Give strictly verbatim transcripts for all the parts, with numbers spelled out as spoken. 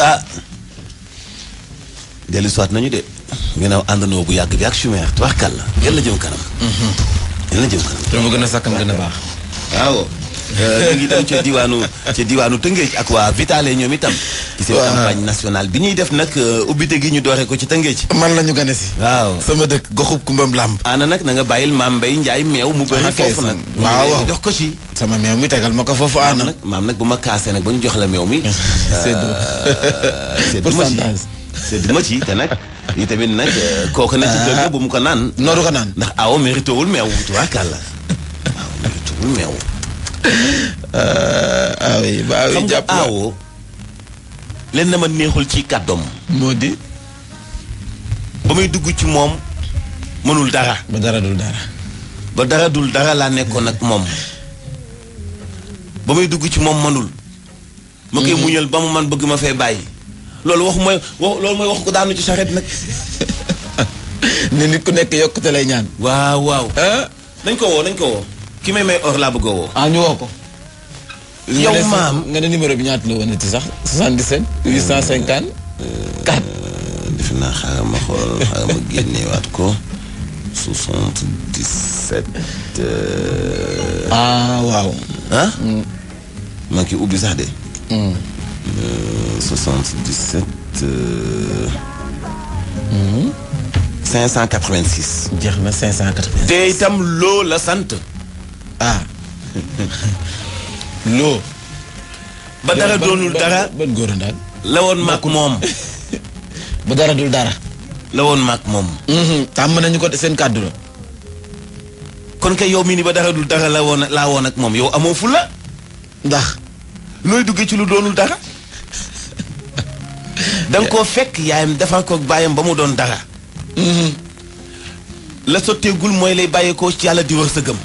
ah dellu soit nañu de ginnaaw àndandoo bu yàgg bi ak chumère tubaarkàlla yàlla jëm kanam. yàlla jëm kanam. te mu gën a sakkan gën a baax. waaw. ñu ngi dem ca diwaanu ca diwaanu Tëngéej ak waa Vitale ñoom itam. ci seen campagne nationale bi ñuy def nag ubbite gi ñu dooree ko ci Tëngéej. man la ñu gane si. waaw sama dëkk goxub Kumbam Lamb. ana nag na nga bàyyil maam Mbaye Ndiaye meew mu bëri foofu nag. waaw waaw jox ko ci. sama meew mi tegal ma ko foofu ana. nag maam nag bu ma kaasee nag ba ñu jox la meew mi. séddu pourcentage séddu ma ci te nag yi tamit nag kooku na ci dëgg bu mu ko naan. nooru ko naan ndax awo mérité wul meew tubaarkàlla waaw mérité wul meew. ah oui ba oui jàpp xam nga awo leen na ma neexul ci kàddoom. moo di. ba muy dugg ci moom mënul dara. ba dara dul dara. ba dara dul dara laa nekkoon ak moom ba muy dugg ci moom mënul. ma koy muñal ba mu man bëgg ma fay bàyyi. loolu wax mooy wax loolu mooy wax ko daanu ci saxeet nag. ne nit ku nekk yokkute lay ñaan. waaw waaw. nañ ko woo nañ ko woo. ki may may or laa bëgg a woo. ah ñu woo ko. yow maam nga ne numéro bi ñaata la woon ci sax soixante-dix-sept huit cent cinquante quatre. defe naa xaaral ma xool xaaral ma génneewaat ko soixante-dix-sept. ah waaw. ah. maa ngi ubbi sax de. soixante-dix-sept. cinq cent quatre-vingt-six. jeex na cinq cent quatre-vingt-six. te itam loo la sant. ah. loo. ba dara doonul dara. ban góor a ndaal. la woon maak moom. ba dara dul dara. la woon maak moom. tàmm nañu ko seen kàddu la. kon kay yow mii ni ba dara dul dara la woon laa woon ak moom yow amoo fu la. ndax. looy duggee ci lu doonul dara. da nga koo fekk yaayam defar ko bàyyam ba mu doon dara. la sotteegul mooy lay bàyyeekoo ci yàlla di wërsëgam.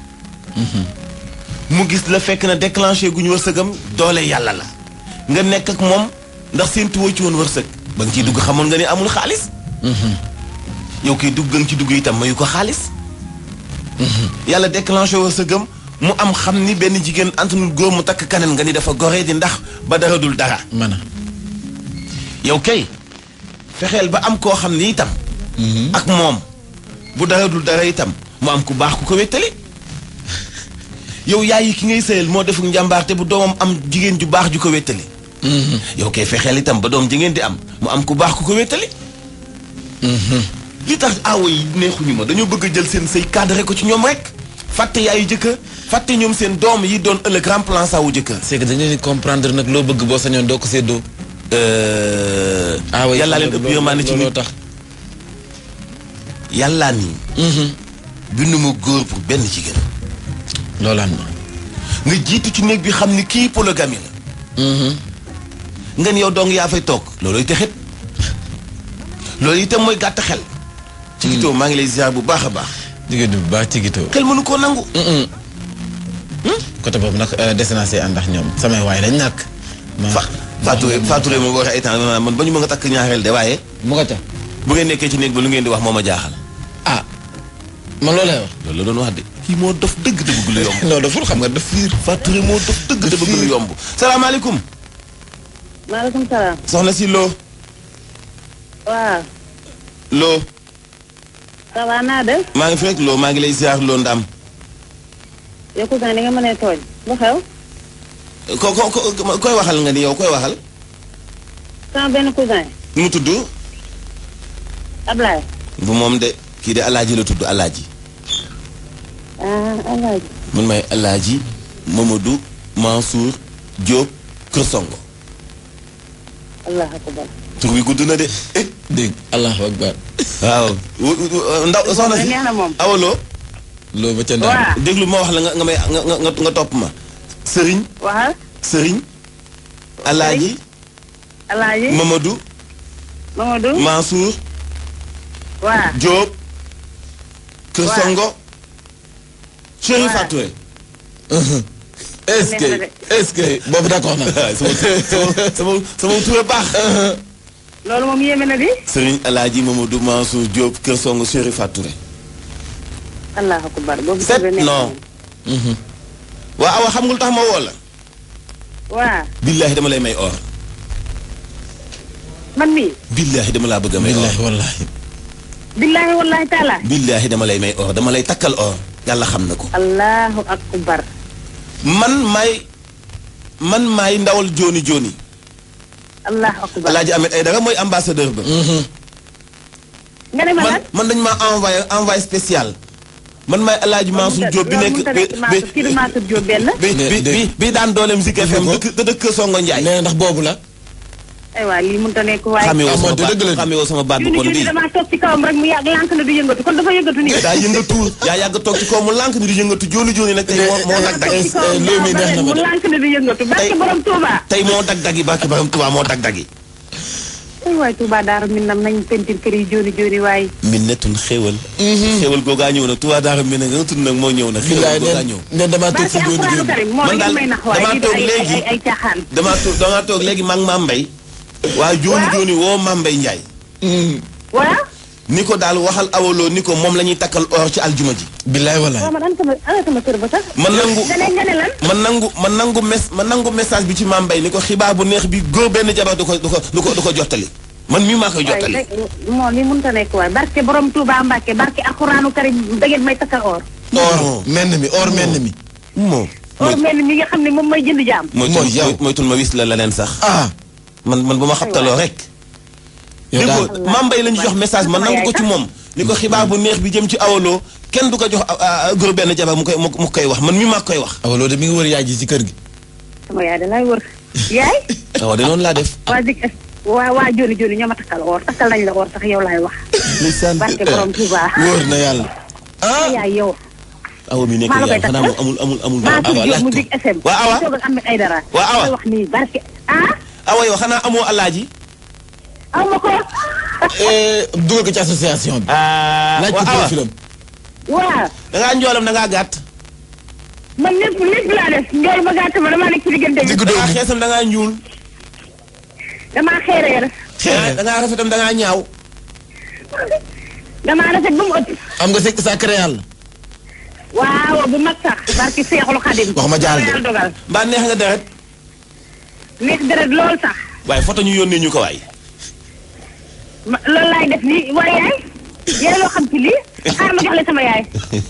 mu gis la fekk na déclenché gu ñu wërsëgam doole yàlla la. nga nekk ak moom ndax seen tuwoo ci woon wërsëg. ba nga ciy dugg xamoon nga ni amul xaalis. yow kay dugg nga ci dugg itam mayu ko xaalis. yàlla déclenché wërsëgam mu am xam ni benn jigéen antanul góor mu takk kaneen nga ni dafa goree di ndax ba dara dul dara. man a. yow kay fexeel ba am koo xam ni itam. ak moom bu dara dul dara itam mu am ku baax ku ko wéttali. yow yaay yi ki ngay sëyal moo defuk njàmbaarte bu doomam am jigéen ju baax ju ko wéttali. yow kay fexeel itam ba doom ji ngeen di am mu am ku baax ku ko wéttali. li tax aawo yi neexuñu ma dañoo bëgg a jël seen sëy cadré ko ci ñoom rek. fàtte yaayu jëkkër fàtte ñoom seen doom yi doon ëllëg remplaçant wu jëkkër. c'est que dañu leen comprendre nag loo bëgg boo sañoon doo ko séddoo. aawo yàllaa leen ëpp yërmande ci nit tax. yàllaa nii. bindu ma góor pour benn jigéen. loolu am na. nga jiitu ci néeg bi xam ni kii polygamie la. nga ni yow dong yaa fay toog. loolooy texit loolu itam mooy gàtt xel. Tigito maa ngi lay ziar bu baax a baax. jigéen bu baax Tigito. xel mënu koo nangu. côté boobu nag des naa see ànd ak ñoom samay waay lañ nag. fa Fatou Fatou ma boo waxee état man ba ñu ma nga takk ñaareel de waaye. mu nga ca. bu ngeen nekkee ci néeg ba lu ngeen di wax moo ma jaaxal. ah man loolu lay wax. loolu la doon wax de. kii moo dof dëgg te bëgg lu yomb. non daful xam nga daf fiir. Fatou moo dof dëgg te bëgg lu yomb. salaamaaleykum. maaleykum salaam. soxna si Lo. waaw. Lo. ça va naa def. maa ngi fi rek Lo maa ngi lay ziar Lo Ndam. yow cousin ni nga mënee tooñ. lu xew. ko ko ko koy waxal nga ni yow koy waxal. sama benn cousin. nu mu tudd. Ablaye. bu moom de kii de Alaaji la tudd Alaaji. ah Alaaji. man may Alaaji Mamadou Mansour Diop Kër Songo. allah akbar. tur bi gudd na de. dégg allahu akbar. waaw. ndaw soxna si neex na moom. awaloo. loo ba ca ndaw. waaw déglu ma wax la nga nga may nga nga nga topp ma. Sëriñ. waxal. Sëriñ. Alaaji. Alaaji. Mamadou. Mamadou. Mansour. waaw. Diop. Kër waaw. Songo. Chéri waaw. Fatou. est-ce que est-ce que boobu d'accord na. sama sama sama sama tur baax. loolu moom yéeme na di. Sëriñ Alaaji Mamadou Mansour Diop Kër Songo Chéri Fatou. allah akbar. boobu set tur bi neex na non. moom. waaw awa xam nga lu tax ma woo la. waaw. billaahi dama lay may or. man mii. billaahi dama laa bëgg a may or. billaahi wallaahi. billaahi wallaahi taala. billaahi dama lay may or dama lay takkal or yàlla xam na ko. allahu akbar. man maay man maay ndawal jooni jooni. allahu akbar. Alaaji Ahmed Aïdara mooy ambassadeur ba. nga ne ma man lan. man dañ maa envoyé envoyé spécial. man maay Alaaji Mansour Diop bi nekk bi kii du Mansour Diop benn. bi bi bi bi daan dooleem Zik F M dëkk dëkk Songo Ndiaye. nee na ndax boobu la. aywa lii mënut a nekk waaye. xamee woo sama amoon te dëgg la baat xamee woo sama baat bu juni kon juni bii. damaa toog ci kawam rek mu yàgg lànk na du yëngatu kon dafa yëngatu nii. daa yëngatu yaa yàgg toog ci kaw mu lànk ni di yëngatu jooni jooni nag tey moo moo dag dag ci kawam léegi mi neex na ma mu de. lànk na du yëngatu barke borom Touba. tey moo dag dag yi barke borom Touba moo dag dag yi. ay waay Touba Darou Minam nañ pentir kër yi joni joni waaye. minnetun xéewal. xéewal googaa ñëw na Touba Darou Minam nga tudd nag moo ñëw na. xéewal googaa ñëw ne damaa toog si barke jooni Alxuraanu jooni. Karim moo man ngi daal may nax waaye damaa lii du toog ay léegi. ay ay caaxaan. damaa toog damaa toog léegi maa ngi Mame Mbaye. waa jooni jooni woo Mame Mbaye Ndiaye. waaw. ni ko daal waxal awaloo ni ko moom la ñuy takkal or ci aljuma ji. billaay waaw wallaahi. man ana sama ana sama kër ba sax. man nangu nga ne nga ne lan. man nangu man nangu mes man nangu message bi ci Mame Mbaye ni ko xibaar bu neex bi góor benn jabar du ko du ko du ko du ko jottali. man mii maa koy jottali. waaye moo ni mënut a nekk waaye barke borom Touba Mbacke barke Alxuraanu Karim da ngeen may takkal or. or menn mi or menn mi. moo or mel ni mi nga xam ne moom may jënd jaam. mooy mooy yow mooy tul ma wis la leneen sax. ah. man man bu ma xabtaloo rek. yow daal dégg nga Mame Mbaye lañu jox message man nangu ko ci moom. ni ko xibaar bu neex bi jëm ci awaloo kenn du ko jox góor benn jabar mu koy mu koy wax man mii maa koy wax. awaloo de mi ngi wër yaay ji ci kër gi. sama yaay da lay wër. yaay. waaw de noonu laa def. waa Zik waa waa joni joni ñoo ma takkal or takkal nañ la or sax yow laay wax. ndeysaan barke borom Touba. wóor na yàlla. ah yaay yow. awa mi nekk maa la koy yàlla xanaa takkal. amul amul amul. Mansour awa Diop laaj mu ko Zik F M. waa awa toog ak Ahmed Aïdara. waa awa koy wax nii barke ah. awa yow xanaa amoo alaaji. aw ma ko. dugal ko ci association bi. laaj ko waa awa profilam. waaw. da ngaa njoolam da ngaa gàtt. man lépp lépp laa def njool ba gàtt ma damaa nekk ci diggante bi. diggu da ngaa doomu. xeesam da ngaa ñuul. damaa xeereer. da ngaa rafetam da ngaa ñaaw. damaa rafet ba mu ëpp. am nga sekk sa créal. waaw bu mag sax. barke Seexul Xadim. wax ma jaar de. yàlla dogal. mbaa neex nga deret. nekk deret lool sax. waaye foto ñu yónnee ñu ko waay. ma loolu laay def nii waaye yaay. yéen loo xam ci lii. xaar ma jox la sama yaay.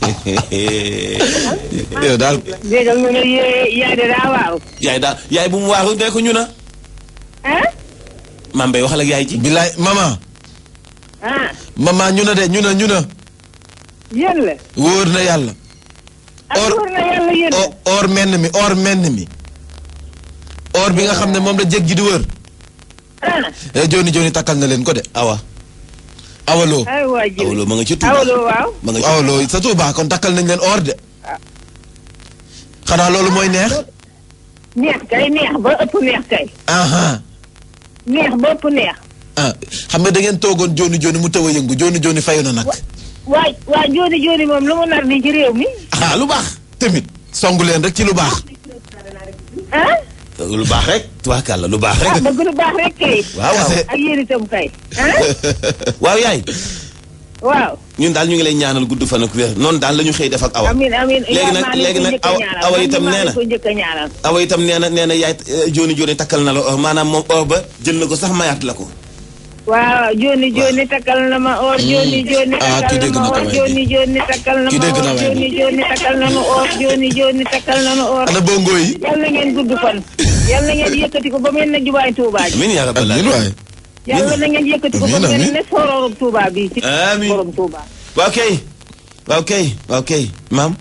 yow daal. dégg nga ñu ne yaay de daa waaw. yaay daal yaay bu mu waaru dee ko ñu na. ah. Mame Mbaye waxal ak yaay ji. billaay mama. ah. mama ñu na de ñu na ñu na. yéen la. wóor na yàlla. ak or wóor na yàlla yéen la. o- or menn mi or menn mi. or bi nga xam ne moom la jég ji di wër. ah. eh joni joni takkal na leen ko de. awa awaloo. ay waa ji. awaloo ma nga ci Touba. awaloo waaw. ma nga ci awaloo sa Tuubaa kon takkal nañ leen or de. xanaa loolu mooy neex. neex kay neex ba ëpp neex kay. aha neex ba ëpp neex. ah xam nga da ngeen toogoon joni joni mu taw a yëngu joni joni fayu na nag. waa waa jooni jooni moom lu mu nar nii ci réew mi. ah lu baax. tamit songu leen rek ci lu baax. ah. lu baax rek. tubaarkàlla lu baax rek. ah bëgg lu baax rek kay. waaw waaw ak yéen itam kay. ah. waaw yaay. waaw. ñun daal ñu ngi lay ñaanal gudd fan ak wér noonu daal la ñu xëy def ak awa. amiin amiin léegi nag léegi nag awa awa itam nee na ko njëkk a ñaanal. awa itam nee na nee na yaay jooni jooni takkal na la or maanaam moom or ba jël na ko sax mayaat la ko. waaw jooni jooni takkal na ma or jooni jooni ah kii takkal dégg na na ma ko or waay jooni jooni takkal na Kii ma dégg na or waay jooni jooni takkal na ma or jooni jooni takkal na ma or. ana bongo yi. yal na ngeen gudd fan. yal na ngeen yëkkati ko ba mel ne jubaay Touba ji. amiin yaa rabbal amiin waay. yal na ngeen yëkkati ko ba Amiin, mel amiin. ne soorooru Touba bi ci Amiin. borom Touba. waaw kay waaw kay waaw kay maam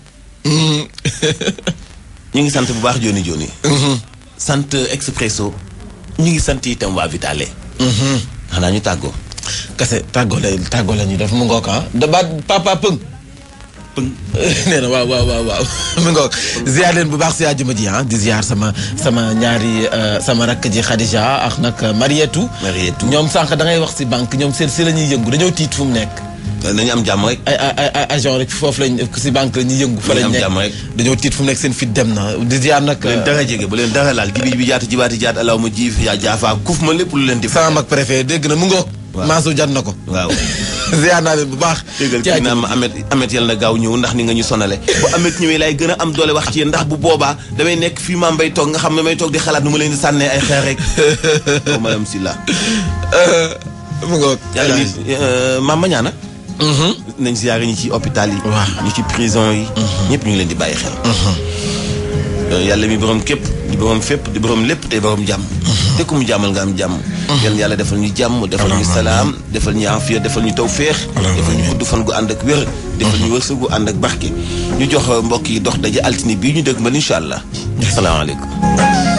ñu ngi sant bu baax jooni jooni sant Expresso ñu ngi sant itam waa Vitale. xanaa ñu tàggoo. kase tàggoo lay tàggoo la ñuy def mu ngoog ah da baat papa pëng. pëng. nee na waaw waaw waaw waaw mu ngoog ziar leen bu baax si àjjuma ji ah di ziar sama sama ñaari sama rakk ji Khadija ak nag Marietou. Marietou ñoom sànq da ngay wax si banque ñoom seen si la ñuy yëngu dañoo tiit fu mu nekk. nañu am jàmm rek. ay ay ay agent rek foofu lañ si banque la ñuy yëngu. fa lañ am jàmm nekk rek. dañoo tiit fu mu nekk seen fit dem na di ziar nag. bu leen dara jege bu leen dara laal jibi bi jaatu jibaati jaat alaw ma jiif yaa jaafaa kuf ma lépp lu leen di. sama mag préfet dégg na mu ngoog. Mansour jar na ko. waaw. ziar naa leen bu baax. déggal kii naa ma Amet Amet yal na gaaw ñëw ndax ni nga ñu sonale bu Amet ñëwee laay gën a am doole wax ci yéen ndax bu boobaa damay nekk fii maa mbay toog nga xam ne may toog di xalaat nu ma leen di sànnee ay xeer rek. oh madame Sylla. mu ngoog. yàlla ni maam ma ñaana. nañ ziare ñi ci hôpital yi. waaw ñi ci prison yi. ñëpp ñu ngi leen di bàyyi xel. yàlla mi borom képp di borom fépp di borom lépp tey borom jàmm. te ku mu jàmmal nga am jàmm. yal yàlla defal ñu jàmm defal ñu salaam defal ñu afiya defal ñu tawféex. defal ñu gudd fan gu ànd ak wér. defal ñu wërsëg gu ànd ak barke. ñu jox mbokk yi dox daje altine bii ñu dëgg mal incha allah. salaamaaleykum.